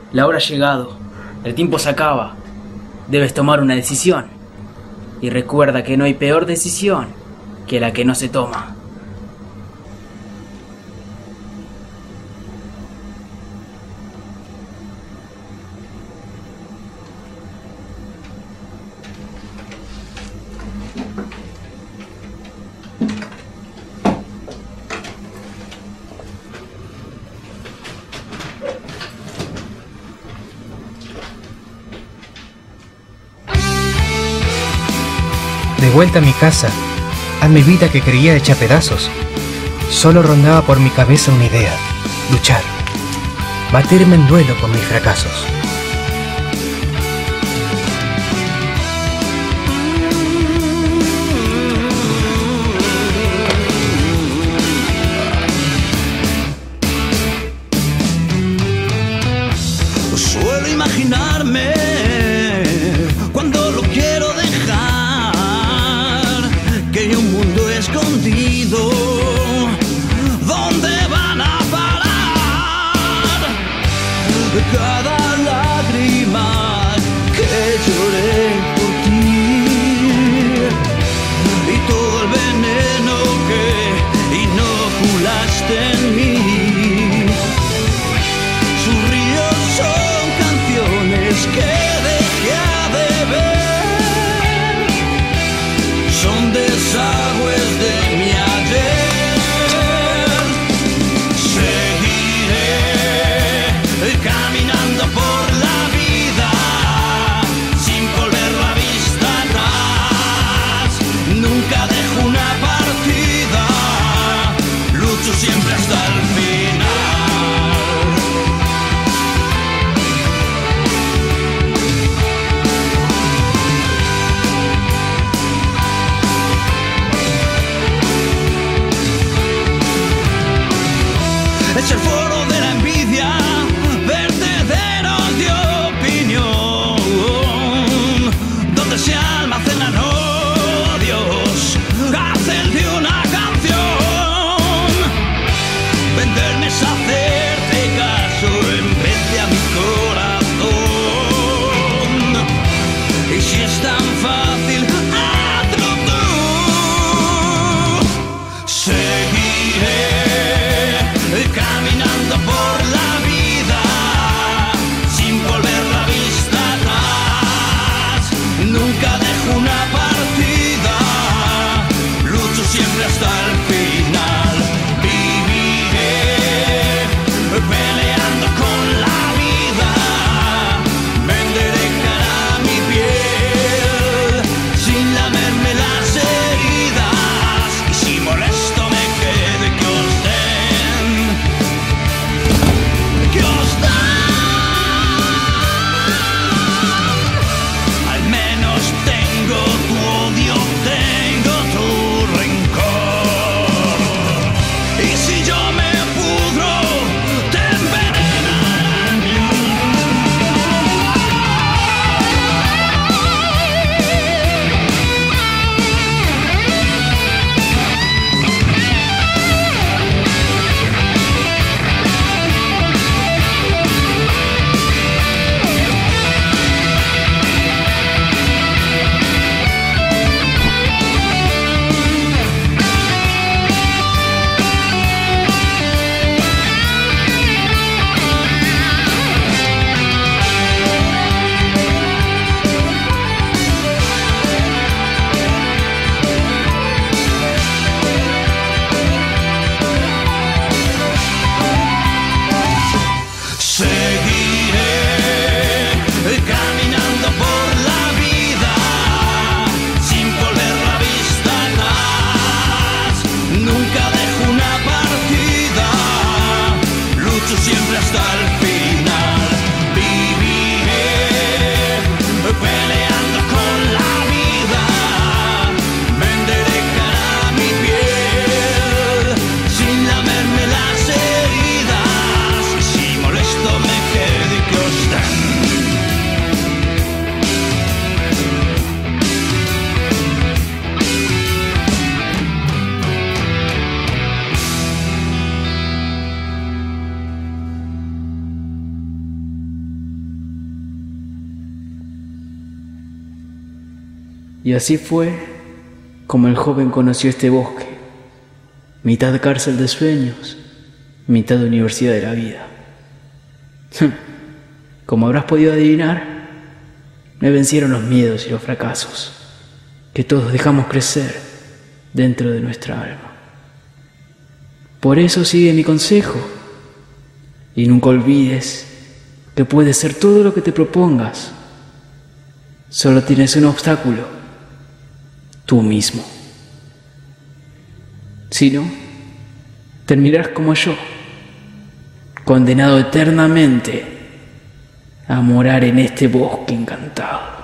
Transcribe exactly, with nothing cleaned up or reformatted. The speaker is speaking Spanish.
La hora ha llegado, el tiempo se acaba. Debes tomar una decisión. Y recuerda que no hay peor decisión que la que no se toma. De vuelta a mi casa, a mi vida que creía hecha pedazos, solo rondaba por mi cabeza una idea: luchar, batirme en duelo con mis fracasos. Suelo imaginarme cuando lo quiero dejar, que hay un mundo escondido donde van a parar cada lágrima que lloré por ti y todo el veneno que inoculaste en mí. Sus ríos son canciones que dejé de ver, son desagües de mi ayer. Seguiré caminando por la vida sin volver la vista atrás. Nunca dejo una partida, lucho siempre hasta el final. Es el foro de la envidia, vertedero de opinión, donde se almacenan odios, hacen de una canción. Venderme es hacerte caso en vez de a mi corazón. Y si es tan fácil, hazlo tú. Seguiré caminando por la vida sin volver la vista atrás. Nunca dejo una partida, lucho siempre hasta el final. Viviré Y así fue como el joven conoció este bosque, mitad cárcel de sueños, mitad universidad de la vida. Como habrás podido adivinar, me vencieron los miedos y los fracasos que todos dejamos crecer dentro de nuestra alma. Por eso sigue mi consejo y nunca olvides que puedes ser todo lo que te propongas. Solo tienes un obstáculo: tú mismo. Si no, terminarás como yo, condenado eternamente a morar en este bosque encantado.